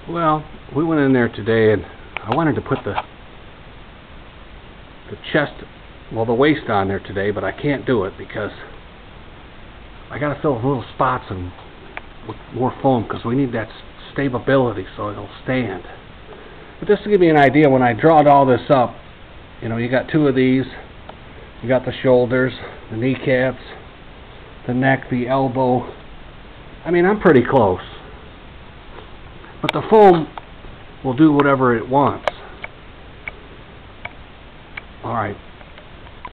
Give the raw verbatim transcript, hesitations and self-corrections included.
Well, we went in there today and I wanted to put the the chest, well, the waist on there today, but I can't do it because I got to fill little spots and with more foam because we need that stability so it'll stand. But just to give you an idea, when I drawed all this up, you know, you got two of these, you got the shoulders, the kneecaps, the neck, the elbow. I mean, I'm pretty close. But the foam will do whatever it wants. Alright.